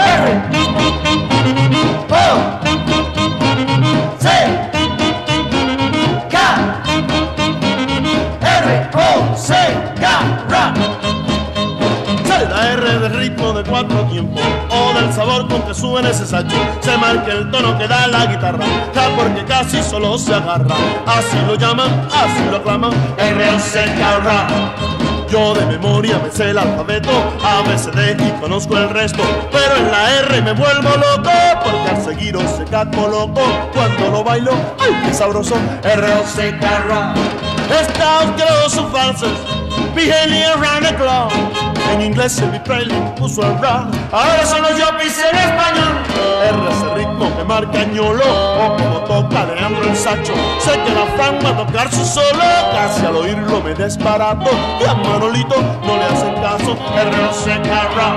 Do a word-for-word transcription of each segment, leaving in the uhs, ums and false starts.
R, O, C, K, R, O, C, K, ra. Se da R del ritmo de cuatro tiempos o del sabor con que suena ese sacho. Se marca el tono que da la guitarra, ya porque casi solo se agarra. Así lo llaman, así lo aclaman, R, O, C, K, ra. Yo de memoria me sé el alfabeto, A, B, C, D y conozco el resto, pero en la R me vuelvo loco, porque al seguir O, C, K coloco. Cuando lo bailo, ¡ay, qué sabroso! R, O, C, K, ra. Estos girls son falsos, behaving around the clock. En inglés el bitrailing puso el ra. Ahora son los yuppies en español. R es el ritmo que marca ñolo, o como toca Leandro el sacho. Sé que la Fran va a tocar su solo, casi al oírlo me desbarato. Y a Manolito no le hacen caso. R, O, C, K, ra.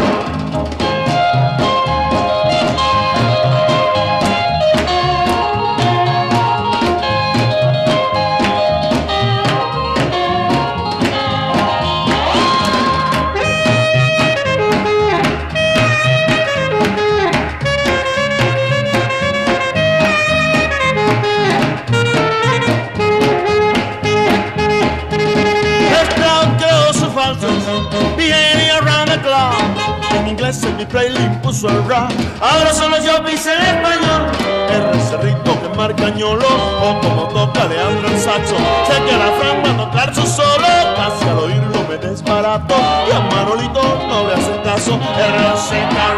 Behaving around the clock. En inglés el bitrailing puso el ra. Ahora son los yuppies en español. R es el ritmo que marca ñolo, o como toca Leandro el saxo. Sé que la Fran va a tocar su solo, casi al oírlo me desbarato. Y a Manolito no le hacen caso. R, O, C, K,